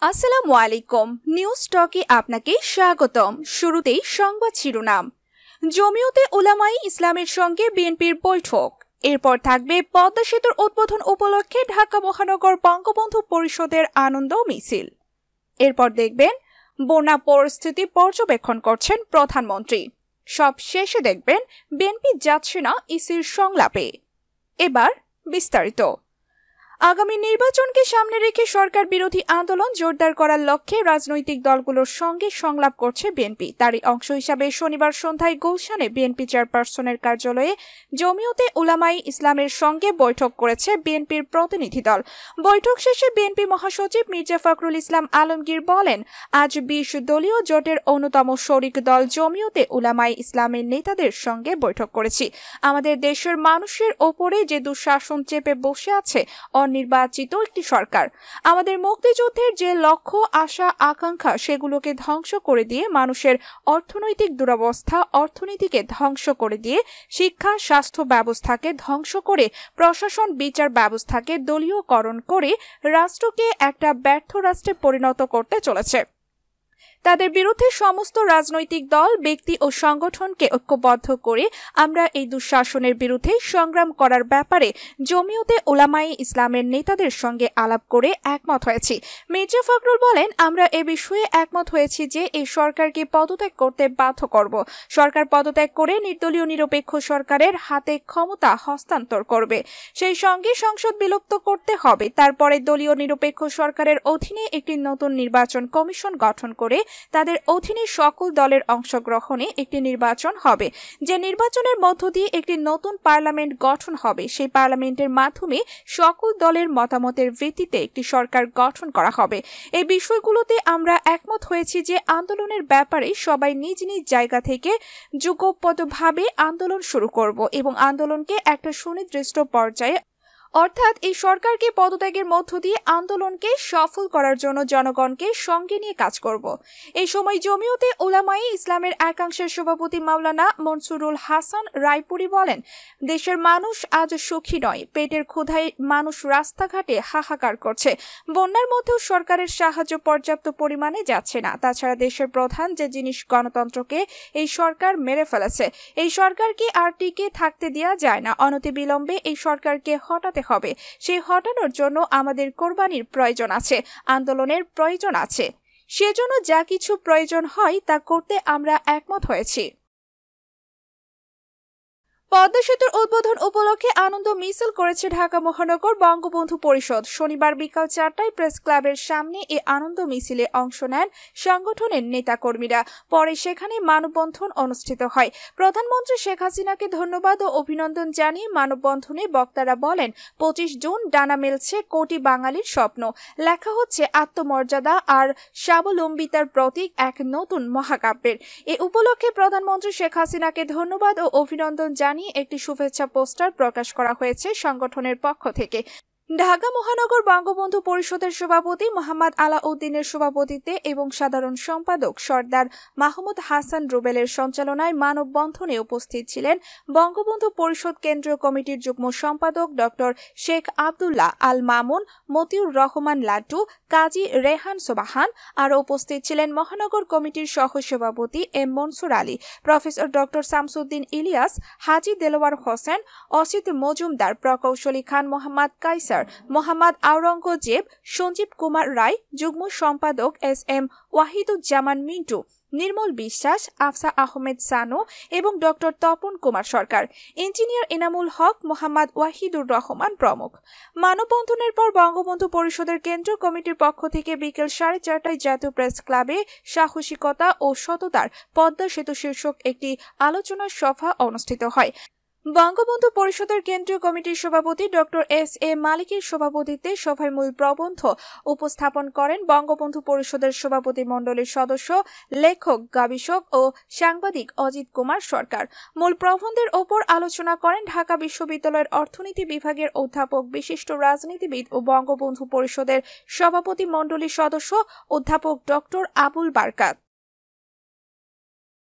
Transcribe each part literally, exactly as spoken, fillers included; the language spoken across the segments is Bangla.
আসসালামু আলাইকুম নিউজ টকে আপনাকে স্বাগতম। শুরুতেই সংবাদ শিরোনাম। জমিয়তে উলামায়ে ইসলামের সঙ্গে বিএনপির বৈঠক। এরপর থাকবে পদ্মা সেতুর উদ্বোধন উপলক্ষে ঢাকা মহানগর বঙ্গবন্ধু পরিষদের আনন্দ মিছিল। এরপর দেখবেন বন্যা পরিস্থিতি পর্যবেক্ষণ করছেন প্রধানমন্ত্রী। সব শেষে দেখবেন বিএনপি যাচ্ছে না ইসির সংলাপে। এবার বিস্তারিত। আগামী নির্বাচনকে সামনে রেখে সরকার বিরোধী আন্দোলন জোরদার করার লক্ষ্যে রাজনৈতিক দলগুলোর সঙ্গে সংলাপ করছে বিএনপি। তারই অংশ হিসাবে শনিবার সন্ধ্যায় গুলশানে বিএনপি চেয়ারপারসনের কার্যালয়ে জমিয়তে উলামায়ে ইসলামের সঙ্গে বৈঠক করেছে বিএনপির প্রতিনিধি দল। বৈঠক শেষে বিএনপি মহাসচিব মির্জা ফখরুল ইসলাম আলমগীর বলেন, আজ বিশ দলীয় জোটের অন্যতম শরিক দল জমিয়তে উলামায়ে ইসলামের নেতাদের সঙ্গে বৈঠক করেছি। আমাদের দেশের মানুষের ওপরে যে দুঃশাসন চেপে বসে আছে নির্বাচিত একটি সরকার, আমাদের মুক্তিযুদ্ধের যে লক্ষ্য আশা আকাঙ্ক্ষা সেগুলোকে ধ্বংস করে দিয়ে মানুষের অর্থনৈতিক দুরবস্থা অর্থনীতিকে ধ্বংস করে দিয়ে শিক্ষা স্বাস্থ্য ব্যবস্থাকে ধ্বংস করে প্রশাসন বিচার ব্যবস্থাকে দলীয়করণ করে রাষ্ট্রকে একটা ব্যর্থ রাষ্ট্রে পরিণত করতে চলেছে। তাদের বিরুদ্ধে সমস্ত রাজনৈতিক দল ব্যক্তি ও সংগঠনকে ঐক্যবদ্ধ করে আমরা এই দুঃশাসনের বিরুদ্ধে সংগ্রাম করার ব্যাপারে জমিয়তে উলামায়ে ইসলামের নেতাদের সঙ্গে আলাপ করে একমত হয়েছি। মির্জা ফখরুল বলেন, আমরা এ বিষয়ে একমত হয়েছি যে এই সরকারকে পদত্যাগ করতে বাধ্য করব। সরকার পদত্যাগ করে নির্দলীয় নিরপেক্ষ সরকারের হাতে ক্ষমতা হস্তান্তর করবে। সেই সঙ্গে সংসদ বিলুপ্ত করতে হবে। তারপরে দলীয় নিরপেক্ষ সরকারের অধীনে একটি নতুন নির্বাচন কমিশন গঠন করে তাদের অধীনে সকল দলের অংশগ্রহণে একটি নির্বাচন হবে। যে নির্বাচনের মধ্য দিয়ে একটি নতুন পার্লামেন্ট গঠন হবে। সেই পার্লামেন্টের মাধ্যমে সকল দলের মতামতের ভিত্তিতে একটি সরকার গঠন করা হবে। এই বিষয়গুলোতে আমরা একমত হয়েছি যে আন্দোলনের ব্যাপারে সবাই নিজ নিজ জায়গা থেকে যুগপৎভাবে আন্দোলন শুরু করব এবং আন্দোলনকে একটা সুনির্দিষ্ট পর্যায়ে অর্থাৎ এই সরকারকে পদত্যাগের মধ্য দিয়ে আন্দোলনকে সফল করার জন্য জনগণকে সঙ্গে নিয়ে কাজ করব। এই সময় জমিয়তে উলামায়ে ইসলামের একাংশের সভাপতি মাওলানা মনসুরুল হাসান রায়পুরি বলেন, দেশের মানুষ আজ সুখী নয়। পেটের ক্ষুধায় মানুষ রাস্তাঘাটে হাহাকার করছে। বন্যার মধ্যেও সরকারের সাহায্য পর্যাপ্ত পরিমাণে যাচ্ছে না। তাছাড়া দেশের প্রধান যে জিনিস গণতন্ত্রকে এই সরকার মেরে ফেলেছে। এই সরকারকে আর টিকে থাকতে দেওয়া যায় না। অনতিবিলম্বে এই সরকারকে হঠাতে হবে। সেই হটানোর জন্য আমাদের কোরবানির প্রয়োজন আছে, আন্দোলনের প্রয়োজন আছে। সেজন্য যা কিছু প্রয়োজন হয় তা করতে আমরা একমত হয়েছি। পদ্মা সেতুর উদ্বোধন উপলক্ষে আনন্দ মিছিল করেছে ঢাকা মহানগর বঙ্গবন্ধু পরিষদ। শনিবার বিকাল চারটায় প্রেস ক্লাবের সামনে এই আনন্দ মিছিলে অংশ নেন সংগঠনের নেতাকর্মীরা। পরে সেখানে মানববন্ধন অনুষ্ঠিত হয়। প্রধানমন্ত্রী শেখ হাসিনাকে ধন্যবাদ ও অভিনন্দন জানিয়ে মানববন্ধনে বক্তারা বলেন, পঁচিশ জুন ডানা মেলছে কোটি বাঙালির স্বপ্ন। লেখা হচ্ছে আত্মমর্যাদা আর স্বাবলম্বিতার প্রতীক এক নতুন মহাকাব্যের। এ উপলক্ষে প্রধানমন্ত্রী শেখ হাসিনাকে ধন্যবাদ ও অভিনন্দন জানিয়ে একটি শুভেচ্ছা পোস্টার প্রকাশ করা হয়েছে সংগঠনের পক্ষ থেকে। ঢাকা মহানগর বঙ্গবন্ধু পরিষদের সভাপতি মোহাম্মদ আলাউদ্দিনের সভাপতিত্বে এবং সাধারণ সম্পাদক সর্দার মাহমুদ হাসান রুবেলের সঞ্চালনায় মানববন্ধনে উপস্থিত ছিলেন বঙ্গবন্ধু পরিষদ কেন্দ্রীয় কমিটির যুগ্ম সম্পাদক ডক্টর শেখ আব্দুল্লাহ আল মামুন, মতিউর রহমান লাড্ডু, কাজী রেহান সোবাহান। আরও উপস্থিত ছিলেন মহানগর কমিটির সহ সভাপতি M Monsur Ali, professor doctor Shamsuddin Ilias, Haji Delowar Hossain, Asit Majumdar, প্রকৌশলী খান মোহাম্মদ কাইসার, মোহাম্মদ আওরঙ্গজেব, সঞ্জীব কুমার রায়, যুগ্ম সম্পাদক এস এম ওয়াহিদুজ্জামান মিন্টু, নির্মল বিশ্বাস, আফসা আহমেদ সানু এবং ডক্টর তপন কুমার সরকার, ইঞ্জিনিয়ার এনামুল হক, মোহাম্মদ ওয়াহিদুর রহমান প্রমুখ। মানববন্ধনের পর বঙ্গবন্ধু পরিষদের কেন্দ্রীয় কমিটির পক্ষ থেকে বিকেল সাড়ে চারটায় জাতীয় প্রেস ক্লাবে সাহসিকতা ও সততার পদ্মা সেতু শীর্ষক একটি আলোচনা সভা অনুষ্ঠিত হয়। বঙ্গবন্ধু পরিষদের কেন্দ্রীয় কমিটির সভাপতি ডক্টর এস এ মালিকের সভাপতিত্বে সভায় মূল প্রবন্ধ উপস্থাপন করেন বঙ্গবন্ধু পরিষদের সভাপতি মণ্ডলীর সদস্য, লেখক, গবেষক ও সাংবাদিক অজিত কুমার সরকার। মূল প্রবন্ধের ওপর আলোচনা করেন ঢাকা বিশ্ববিদ্যালয়ের অর্থনীতি বিভাগের অধ্যাপক, বিশিষ্ট রাজনীতিবিদ ও বঙ্গবন্ধু পরিষদের সভাপতি মণ্ডলীর সদস্য অধ্যাপক ডক্টর আবুল বারকাত।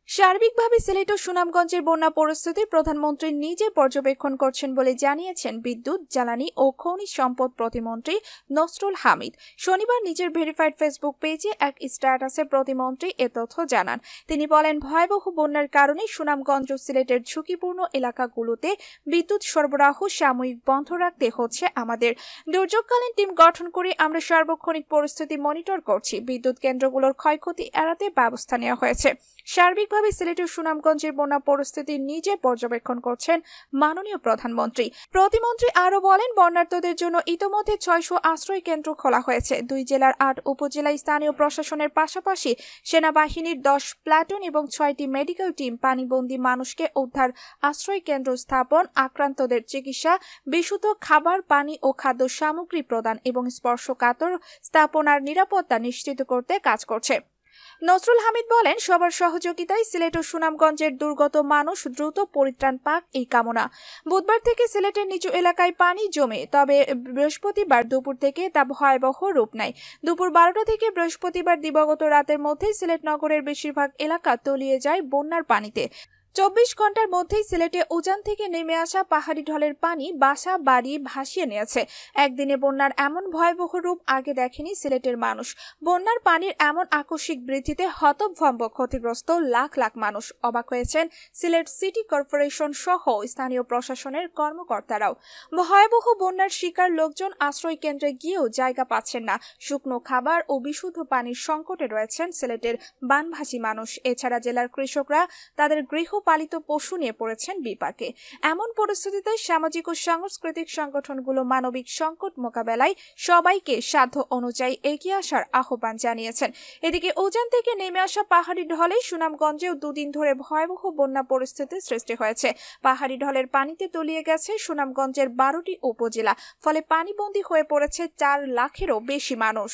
সার্বিকভাবে সিলেট ও সুনামগঞ্জের বন্যা পরিস্থিতি প্রধানমন্ত্রী নিজে পর্যবেক্ষণ করছেন বলে জানিয়েছেন বিদ্যুৎ, জ্বালানি ও খনিজ সম্পদ প্রতিমন্ত্রী নসরুল হামিদ। শনিবার নিজের ভেরিফাইড ফেসবুক পেজে এক স্ট্যাটাসে প্রতিমন্ত্রী এ তথ্য জানান। তিনি বলেন, ভয়াবহ বন্যার কারণে সুনামগঞ্জ ও সিলেটের ঝুঁকিপূর্ণ এলাকাগুলোতে বিদ্যুৎ সরবরাহ সাময়িক বন্ধ রাখতে হচ্ছে আমাদের। দুর্যোগকালীন টিম গঠন করে আমরা সার্বক্ষণিক পরিস্থিতি মনিটর করছি। বিদ্যুৎ কেন্দ্রগুলোর ক্ষয়ক্ষতি এড়াতে ব্যবস্থা নেওয়া হয়েছে। সার্বিকভাবে সিলেট ও সুনামগঞ্জের বন্যা পরিস্থিতি নিজে পর্যবেক্ষণ করছেন মাননীয় প্রধানমন্ত্রী। প্রতিমন্ত্রী আরও বলেন, বন্যার্তদের জন্য ইতোমধ্যে ছয়শ আশ্রয় কেন্দ্র খোলা হয়েছে। দুই জেলার আট উপজেলায় স্থানীয় প্রশাসনের পাশাপাশি সেনাবাহিনীর দশ প্লাটুন এবং ছয়টি মেডিকেল টিম পানিবন্দী মানুষকে উদ্ধার, আশ্রয় কেন্দ্র স্থাপন, আক্রান্তদের চিকিৎসা, বিশুদ্ধ খাবার, পানি ও খাদ্য সামগ্রী প্রদান এবং স্পর্শকাতর স্থাপনার নিরাপত্তা নিশ্চিত করতে কাজ করছে। নসরুল হামিদ বলেন, সবার সহযোগিতায় সিলেট ও সুনামগঞ্জের দুর্গত মানুষ দ্রুত পরিত্রাণ পাক এই কামনা। বুধবার থেকে সিলেটের নিচু এলাকায় পানি জমে, তবে বৃহস্পতিবার দুপুর থেকে তা ভয়াবহ রূপ নেয়। দুপুর বারোটা থেকে বৃহস্পতিবার দিবাগত রাতের মধ্যেই সিলেট নগরের বেশিরভাগ এলাকা তলিয়ে যায় বন্যার পানিতে। চব্বিশ ঘন্টার মধ্যেই সিলেটে উজান থেকে নেমে আসা পাহাড়ি ঢলের পানি বাসা বাড়ি ভাসিয়ে নিয়েছে। একদিনে বন্যার এমন ভয়াবহ রূপ আগে দেখেনি সিলেটের মানুষ। বন্যার পানির এমন আকস্মিক বৃদ্ধিতে হতভম্ব ক্ষতিগ্রস্ত লাখ লাখ মানুষ। অবাক হয়েছেন সিলেট সিটি কর্পোরেশন সহ স্থানীয় প্রশাসনের কর্মকর্তারাও। ভয়াবহ বন্যার শিকার লোকজন আশ্রয় কেন্দ্রে গিয়েও জায়গা পাচ্ছেন না। শুকনো খাবার ও বিশুদ্ধ পানির সংকটে রয়েছেন সিলেটের বানভাসী মানুষ। এছাড়া জেলার কৃষকরা তাদের গৃহ পালিত পশু নিয়ে পড়েছেন বিপাকে। এমন পরিস্থিতিতে সামাজিক ও সাংস্কৃতিক সংগঠনগুলো মানবিক সংকট মোকাবেলায় সবাইকে সাধ্য অনুযায়ী এগিয়ে আসার আহ্বান জানিয়েছেন। এদিকে উজান থেকে নেমে আসা পাহাড়ি ঢলে সুনামগঞ্জেও দুদিন ধরে ভয়াবহ বন্যা পরিস্থিতির সৃষ্টি হয়েছে। পাহাড়ি ঢলের পানিতে তলিয়ে গেছে সুনামগঞ্জের বারোটি উপজেলা, ফলে পানিবন্দী হয়ে পড়েছে চার লাখেরও বেশি মানুষ।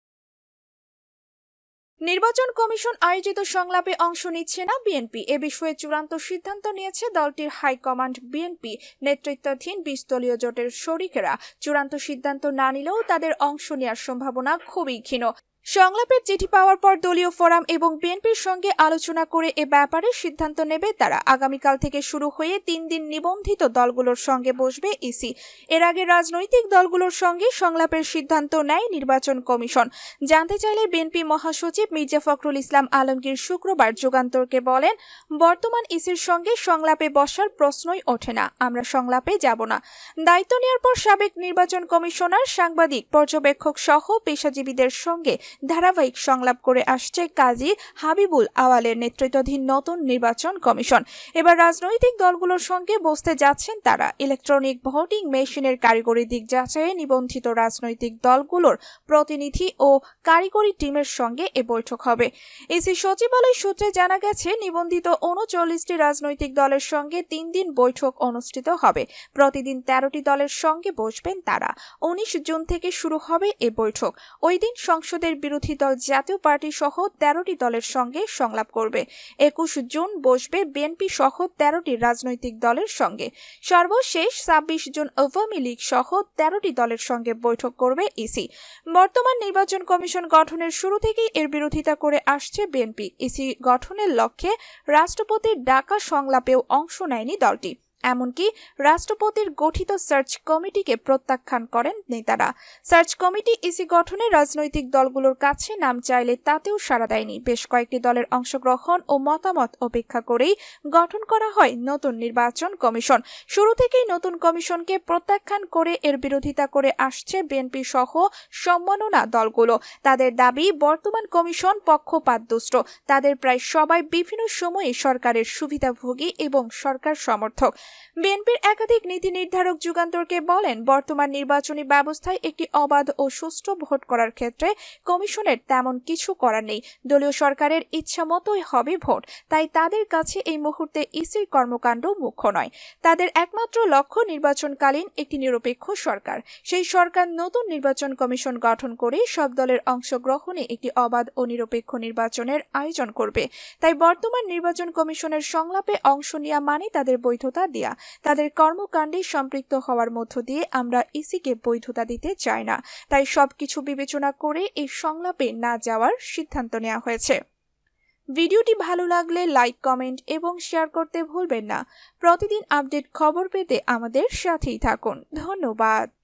নির্বাচন কমিশন আয়োজিত সংলাপে অংশ নিচ্ছে না বিএনপি। এ বিষয়ে চূড়ান্ত সিদ্ধান্ত নিয়েছে দলটির হাইকমান্ড। বিএনপি নেতৃত্বাধীন বিশ দলীয় জোটের শরিকেরা চূড়ান্ত সিদ্ধান্ত না নিলেও তাদের অংশ নেওয়ার সম্ভাবনা খুবই ক্ষীণ। সংলাপের চিঠি পাওয়ার পর দলীয় ফোরাম এবং বিএনপির সঙ্গে আলোচনা করে এ ব্যাপারে সিদ্ধান্ত নেবে তারা। আগামীকাল থেকে শুরু হয়ে তিন দিন নিবন্ধিত দলগুলোর সঙ্গে বসবে ইসি। এর আগে রাজনৈতিক দলগুলোর সঙ্গে সংলাপের সিদ্ধান্ত নেয় নির্বাচন কমিশন। জানতে চাইলে বিএনপি মহাসচিব মির্জা ফখরুল ইসলাম আলমগীর শুক্রবার যুগান্তরকে বলেন, বর্তমান ইসির সঙ্গে সংলাপে বসার প্রশ্নই ওঠে না, আমরা সংলাপে যাব না। দায়িত্ব নেওয়ার পর সাবেক নির্বাচন কমিশনার, সাংবাদিক, পর্যবেক্ষক সহ পেশাজীবীদের সঙ্গে ধারাবাহিক সংলাপ করে আসছে কাজী হাবিবুল আওয়ালের নেতৃত্বাধীন নতুন নির্বাচন কমিশন। এবার রাজনৈতিক দলগুলোর সঙ্গে বসতে যাচ্ছেন তারা। ইলেকট্রনিক ভোটিং মেশিনের কারিগরি দিক যাচাইয়ে নিবন্ধিত রাজনৈতিক দলগুলোর প্রতিনিধি ও কারিগরি টিমের সঙ্গে এ বৈঠক হবে। ইসি সচিবালয় সূত্রে জানা গেছে, নিবন্ধিত উনচল্লিশটি রাজনৈতিক দলের সঙ্গে তিন দিন বৈঠক অনুষ্ঠিত হবে। প্রতিদিন তেরোটি দলের সঙ্গে বসবেন তারা। উনিশ জুন থেকে শুরু হবে এ বৈঠক। ওই দিন সংসদের বিরোধী দল জাতীয় পার্টি সহ তেরোটি দলের সঙ্গে সংলাপ করবে। একুশ জুন বসবে বিএনপি সহ তেরোটি রাজনৈতিক দলের সঙ্গে। সর্বশেষ ছাব্বিশ জুন আওয়ামী লীগ সহ তেরোটি দলের সঙ্গে বৈঠক করবে ইসি। বর্তমান নির্বাচন কমিশন গঠনের শুরু থেকেই এর বিরোধিতা করে আসছে বিএনপি। ইসি গঠনের লক্ষ্যে রাষ্ট্রপতির ডাকা সংলাপেও অংশ নেয়নি দলটি। এমনকি রাষ্ট্রপতির গঠিত সার্চ কমিটিকে প্রত্যাখ্যান করেন নেতারা। সার্চ কমিটি ইসি গঠনে রাজনৈতিক দলগুলোর কাছে নাম চাইলে তাতেও সাড়া দেয়নি। বেশ কয়েকটি দলের অংশগ্রহণ ও মতামত উপেক্ষা করেই গঠন করা হয় নতুন নির্বাচন কমিশন। শুরু থেকেই নতুন কমিশনকে প্রত্যাখ্যান করে এর বিরোধিতা করে আসছে বিএনপি সহ সম্মাননা দলগুলো। তাদের দাবি, বর্তমান কমিশন পক্ষপাতদুষ্ট। তাদের প্রায় সবাই বিভিন্ন সময়ে সরকারের সুবিধাভোগী এবং সরকার সমর্থক। বিএনপির একাধিক নীতি নির্ধারক যুগান্তরকে বলেন, বর্তমান নির্বাচনী ব্যবস্থায় একটি অবাধ ও সুষ্ঠু ভোট করার ক্ষেত্রে কমিশনের তেমন কিছু করার নেই। দলীয় সরকারের ইচ্ছা মতোই হবে ভোট। তাই তাদের কাছে এই মুহূর্তে ইসির কর্মকাণ্ড মুখ্য নয়। তাদের একমাত্র লক্ষ্য নির্বাচনকালীন একটি নিরপেক্ষ সরকার। সেই সরকার নতুন নির্বাচন কমিশন গঠন করে সব দলের অংশগ্রহণে একটি অবাধ ও নিরপেক্ষ নির্বাচনের আয়োজন করবে। তাই বর্তমান নির্বাচন কমিশনের সংলাপে অংশ নেওয়া মানে তাদের বৈধতা দেয়া। তাদের কর্মকাণ্ডে সম্পৃক্ত হওয়ার মধ্য দিয়ে আমরা ইসিকে বৈধতা দিতে চাই না। তাই সবকিছু বিবেচনা করে এই সংলাপে না যাওয়ার সিদ্ধান্ত নেওয়া হয়েছে। ভিডিওটি ভালো লাগলে লাইক, কমেন্ট এবং শেয়ার করতে ভুলবেন না। প্রতিদিন আপডেট খবর পেতে আমাদের সাথেই থাকুন। ধন্যবাদ।